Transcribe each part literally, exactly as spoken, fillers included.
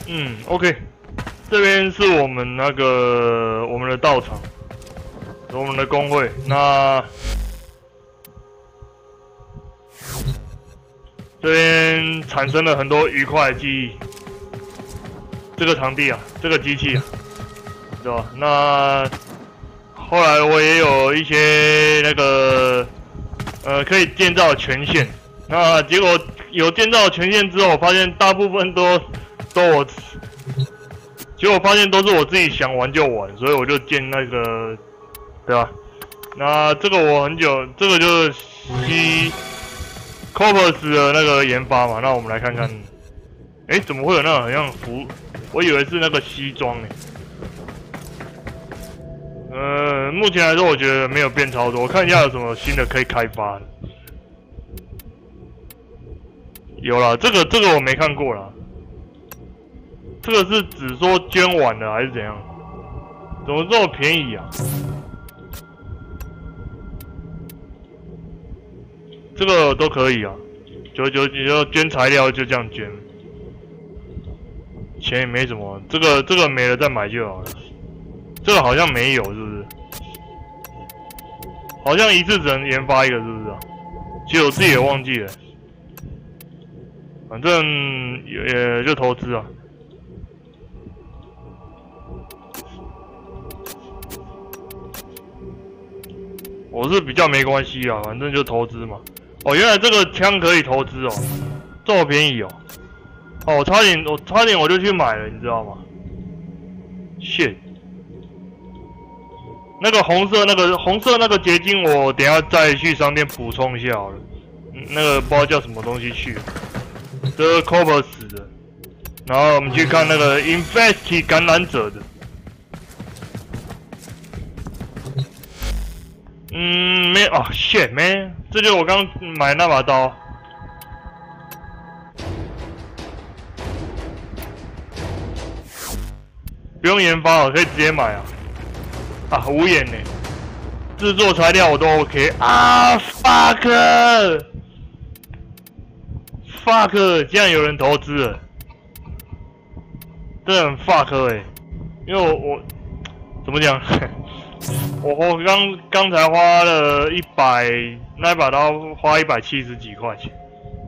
嗯 ，OK， 这边是我们那个我们的道场，我们的工会。那这边产生了很多愉快的记忆。这个场地啊，这个机器啊，对吧？那后来我也有一些那个呃可以建造的权限。那结果有建造的权限之后，我发现大部分都都我。结果发现都是我自己想玩就玩，所以我就建那个，对吧？那这个我很久，这个就是西 Corpus 的那个研发嘛。那我们来看看，哎，怎么会有那种很像服？我以为是那个西装呢。呃，目前来说，我觉得没有变超多。我看一下有什么新的可以开发的。有啦，这个这个我没看过啦。这个是只说捐完了还是怎样？怎么这么便宜啊？这个都可以啊，就就就捐材料就这样捐，钱也没什么。这个这个没了再买就好了。这个好像没有，是不是？好像一次只能研发一个，是不是啊？其实我自己也忘记了。反正也就投资啊。我是比较没关系啊，反正就投资嘛。哦，原来这个枪可以投资哦，这么便宜哦。哦，我差点，我差点我就去买了，你知道吗 ？shit， 那个红色那个红色那个结晶，我等一下再去商店补充一下好了。嗯、那个不知道叫什么东西去，这是 Corpus 的。然后我们去看那个 Infest 感染者的。嗯，没哦 ，shit man， 这就是我刚买那把刀。不用研发哦，可以直接买啊。啊，无眼呢，制作材料我都 OK 啊 ，fuck，fuck， 竟然有人投资了，真的很 fuck 哎、欸，因为我我怎么讲？我我刚刚才花了一百，那一把刀花一百七十几块钱，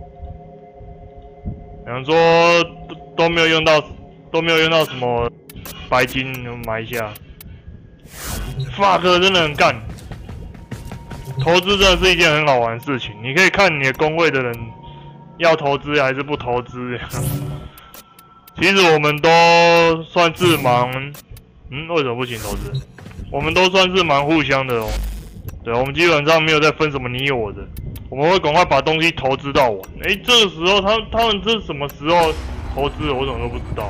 想说都都没有用到，都没有用到什么白金，买一下。fuck， 真的很干，投资真的是一件很好玩的事情。你可以看你的工会的人要投资还是不投资。其实我们都算是蛮，嗯，为什么不行投资？我们都算是蛮互相的哦，对，我们基本上没有在分什么你我的，我们会赶快把东西投资到完。哎，这个时候他他们这是什么时候投资的，我怎么都不知道。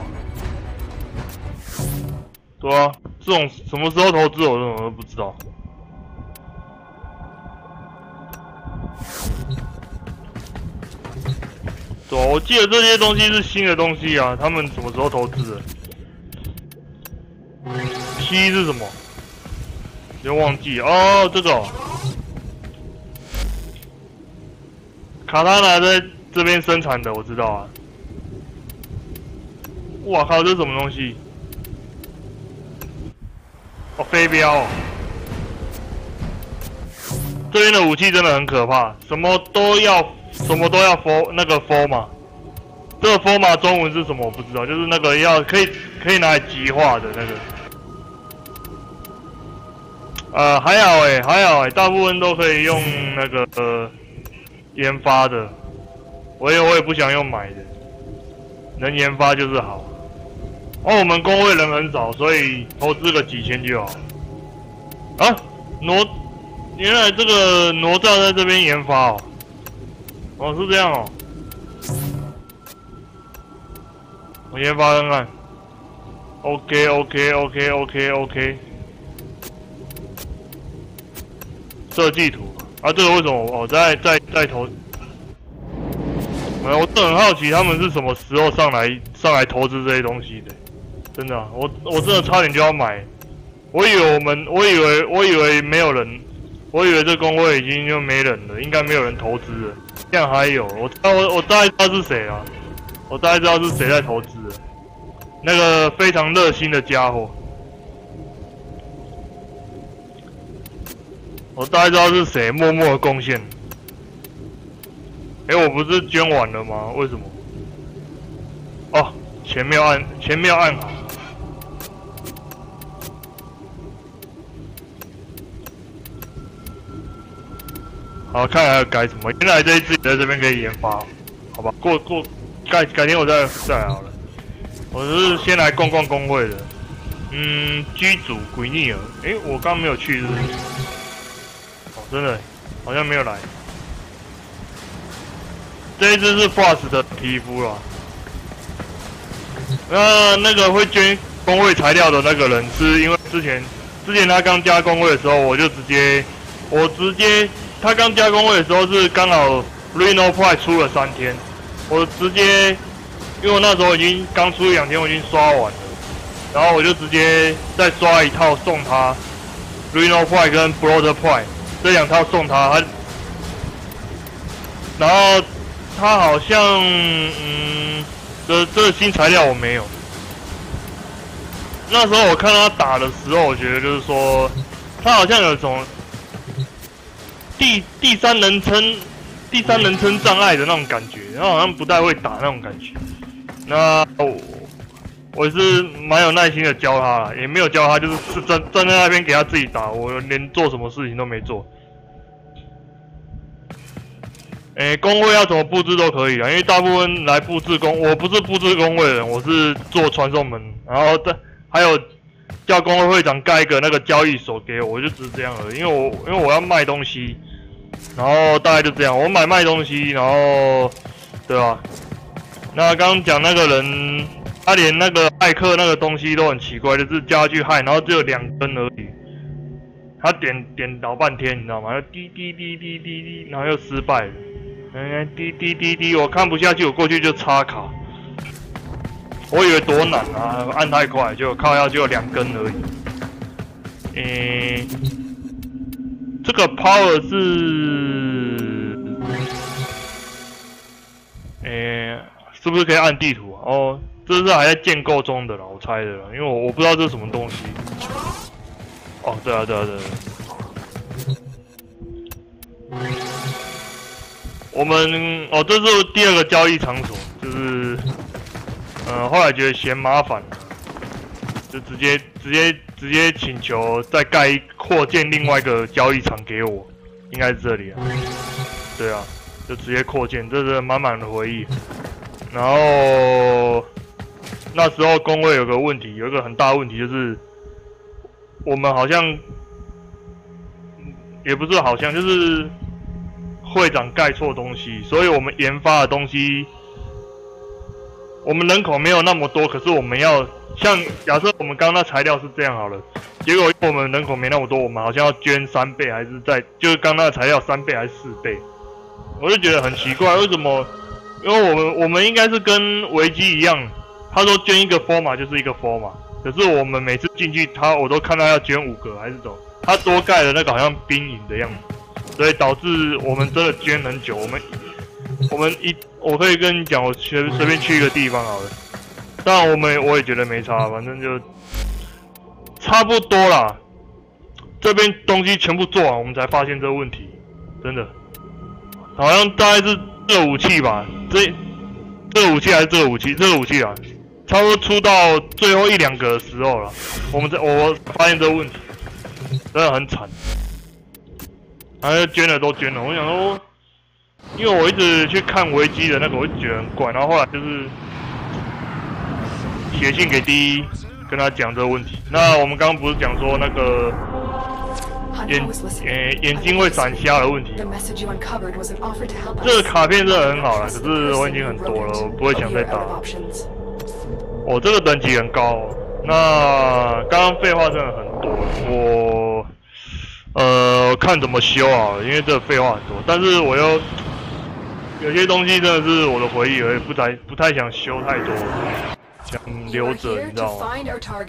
对啊，这种什么时候投资我怎么都不知道。对啊，我记得这些东西是新的东西啊，他们什么时候投资的 ？P 是什么？别忘记哦，这个、哦、卡塔纳在这边生产的，我知道啊。哇靠，这是什么东西？哦，飞镖、哦。这边的武器真的很可怕，什么都要，什么都要 for 那个 for 嘛。这个 for 嘛中文是什么我不知道，就是那个要可以可以拿来极化的那个。呃，还好哎、欸，还好哎、欸，大部分都可以用那个呃研发的。我也我也不想用买的，能研发就是好。哦，我们工会人很少，所以投资个几千就好。啊，哪原来这个哪吒在这边研发哦，哦是这样哦，我研发看看 ，OK OK OK OK OK， 设计图啊，这个为什么我在在在投？呃，我真的很好奇他们是什么时候上来上来投资这些东西的，真的、啊，我我真的差点就要买，我以为我们，我以为我以为没有人。我以为这工会已经就没人了，应该没有人投资了。这样还有，我我我大概知道是谁啊，我大概知道是谁在投资了。 那个非常热心的家伙。我大概知道是谁默默的贡献。哎、欸，我不是捐完了吗？为什么？哦，前面按前面按好。好，看来要改什么？原来这一只也在这边可以研发，好吧？过过改改天我再再来好了。我是先来逛逛工会的。嗯，居主鬼逆尔，哎、欸，我刚没有去是不是？哦，真的，好像没有来。这一只是 Frost 的皮肤啦。那那个会捐工会材料的那个人，是因为之前之前他刚加工会的时候，我就直接我直接他刚加工会的时候是刚好 Reno Pride 出了三天，我直接因为我那时候已经刚出一两天，我已经刷完了，然后我就直接再刷一套送他 Reno Pride 跟 Blood Pride 这两套送他，他然后。他好像，嗯，这这个新材料我没有。那时候我看他打的时候，我觉得就是说，他好像有一种第第三人称、第三人称障碍的那种感觉，然后好像不太会打那种感觉。那我我是蛮有耐心的教他啦，也没有教他，就是站站在那边给他自己打，我连做什么事情都没做。诶、欸，工会要怎么布置都可以啊，因为大部分来布置工，我不是布置工会的人，我是做传送门，然后再还有叫工会会长盖一个那个交易所给我，我就只是这样而已。因为我因为我要卖东西，然后大概就这样，我买卖东西，然后对吧？那刚刚讲那个人，他连那个骇客那个东西都很奇怪，就是叫他去害，然后只有两根而已。他点点老半天，你知道吗？滴滴滴滴滴滴，然后又失败了。嗯，滴滴滴滴，我看不下去，我过去就插卡。我以为多难啊，按太快，就靠下就有两根而已。诶、欸，这个 power 是，诶、欸，是不是可以按地图啊？哦，这是还在建构中的啦，我猜的啦，因为我我不知道这是什么东西。哦，对啊，对啊，对啊。我们哦，这是第二个交易场所，就是，呃，后来觉得嫌麻烦，就直接直接直接请求再盖扩建另外一个交易场给我，应该是这里啊。对啊，就直接扩建，这是满满的回忆。然后那时候工会有个问题，有一个很大的问题就是，我们好像也不是好像就是。会长盖错东西，所以我们研发的东西，我们人口没有那么多，可是我们要像假设我们刚刚那材料是这样好了，结果我们人口没那么多，我们好像要捐三倍，还是在就是刚刚那材料三倍还是四倍，我就觉得很奇怪，为什么？因为我们我们应该是跟维基一样，他说捐一个 forma 就是一个 forma， 可是我们每次进去他我都看到要捐五个还是怎么，他多盖了那个好像兵营的样子。所以导致我们真的捐很久。我们我们一我可以跟你讲，我随随便去一个地方好了。当然我们我也觉得没差，反正就差不多啦。这边东西全部做完，我们才发现这个问题，真的。好像大概是这个武器吧，这这个武器还是这个武器，这个武器啊，差不多出到最后一两个的时候了，我们才我发现这个问题，真的很惨。然后捐了都捐了，我想说，因为我一直去看维基的那个，我就觉得很怪。然后后来就是写信给第一，跟他讲这个问题。那我们刚刚不是讲说那个眼呃眼睛会闪瞎的问题？这个卡片真的很好了，可是我已经很多了，我不会想再打。我、哦、这个等级很高、哦。那刚刚废话真的很多了，我。呃，看怎么修啊，因为这个废话很多，但是我又有些东西真的是我的回忆而已，不太不太想修太多，想留着，你知道吗？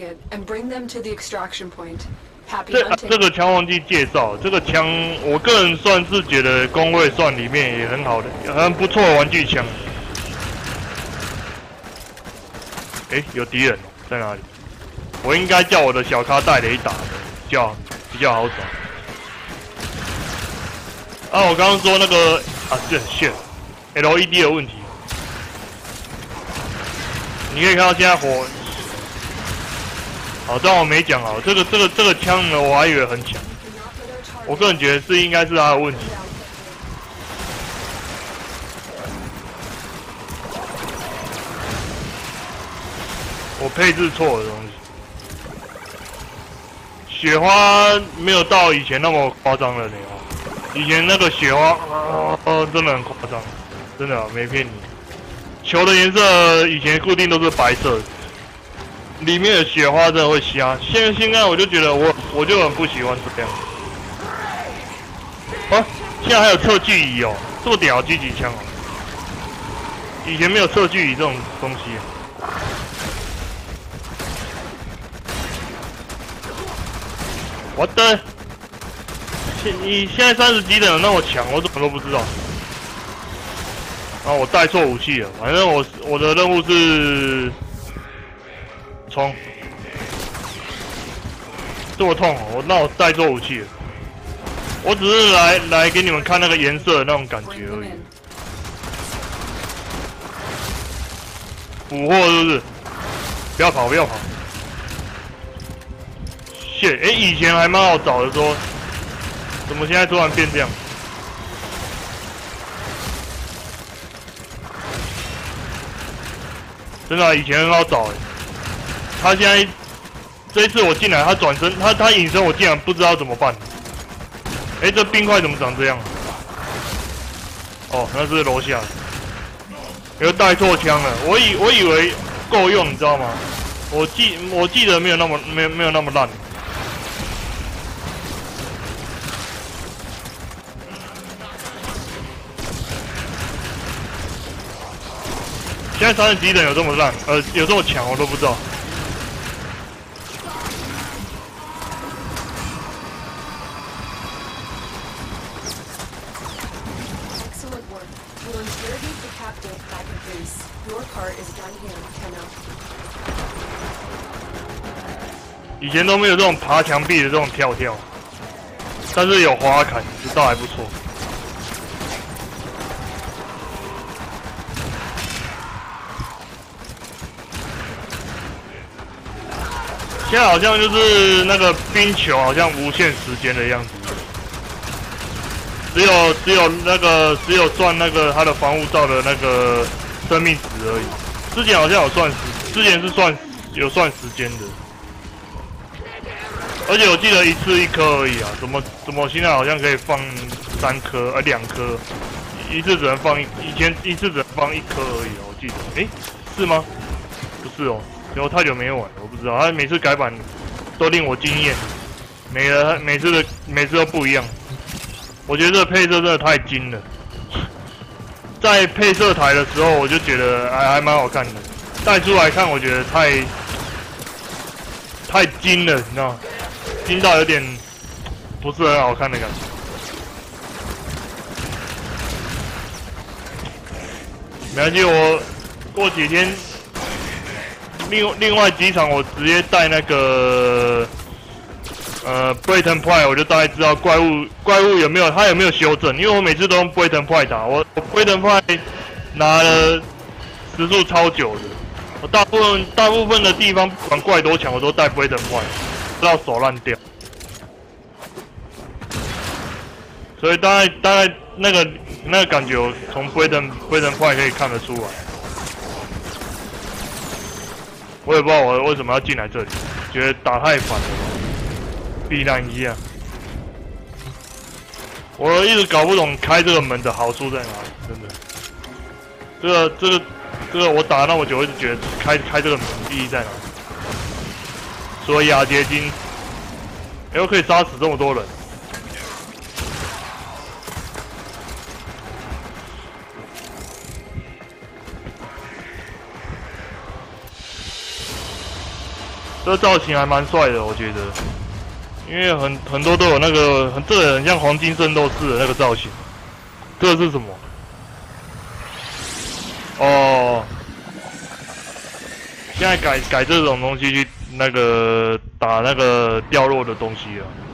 这、啊、这个枪忘记介绍，这个枪我个人算是觉得工会算里面也很好的，很不错的玩具枪。 哎，有敌人哦，在哪里？我应该叫我的小咖带雷打，比较比较好找。啊，我刚刚说那个啊，是很炫 ，L E D 的问题。你可以看到现在火，好，这样我没讲好，这个这个这个枪呢，我还以为很强，我个人觉得是应该是他的问题。我配置错的东西。雪花没有到以前那么夸张了呢哦，以前那个雪花，哦、呃，真的很夸张，真的没骗你。球的颜色以前固定都是白色的，里面的雪花真的会瞎。现在现在我就觉得我我就很不喜欢这样。啊，现在还有测距仪哦，这么屌狙击枪哦，以前没有测距仪这种东西。我的，现你现在三十级的有那么强，我怎么都不知道。啊，我带错武器了，反正我我的任务是冲，这么痛、哦，我那我带错武器了。我只是来来给你们看那个颜色的那种感觉而已。捕获是不是？不要跑，不要跑。谢，哎，以前还蛮好找的，说怎么现在突然变这样？真的、啊，以前很好找哎。他现在这一次我进来，他转身，他他隐身，我竟然不知道怎么办。哎，这冰块怎么长这样？哦，那是楼下。又带错枪了，我以我以为够用，你知道吗？我记我记得没有那么没有没有那么烂。现在三十级等有这么烂，呃，有这么强，我都不知道。以前都没有这种爬墙壁的这种跳跳，但是有滑坎，这倒还不错。现在好像就是那个冰球，好像无限时间的样子，只有只有那个只有算那个它的防护罩的那个生命值而已。之前好像有算时，之前是算有算时间的，而且我记得一次一颗而已啊，怎么怎么现在好像可以放三颗，呃两颗，一次只能放一，以前一次只能放一颗而已啊，我记得，诶，是吗？不是哦。因为我太久没玩，我不知道。他每次改版都令我惊艳，每个每次的每次都不一样。我觉得这个配色真的太精了。在配色台的时候，我就觉得还还蛮好看的。带出来看，我觉得太太精了，你知道吗？精到有点不是很好看的感觉。没关系，我过几天。另另外几场我直接带那个呃 Breton Pride， 我就大概知道怪物怪物有没有他有没有修正，因为我每次都用 Breton Pride 打，我我 Breton Pride 拿了时速超久的，我大部分大部分的地方不管怪多强，我都带 Breton Pride， 直到手烂掉。所以大概大概那个那个感觉，我从 Breton Breton Pride 可以看得出来。我也不知道我为什么要进来这里，觉得打太烦了，避难一下。我一直搞不懂开这个门的好处在哪里，真的。这个这个这个我打了那么久，一直觉得开开这个门意义在哪里？除了亚结晶，哎，我可以杀死这么多人。这造型还蛮帅的，我觉得，因为很很多都有那个，很这个很像黄金圣斗士的那个造型。这个是什么？哦， 现在改改这种东西去那个打那个掉落的东西了。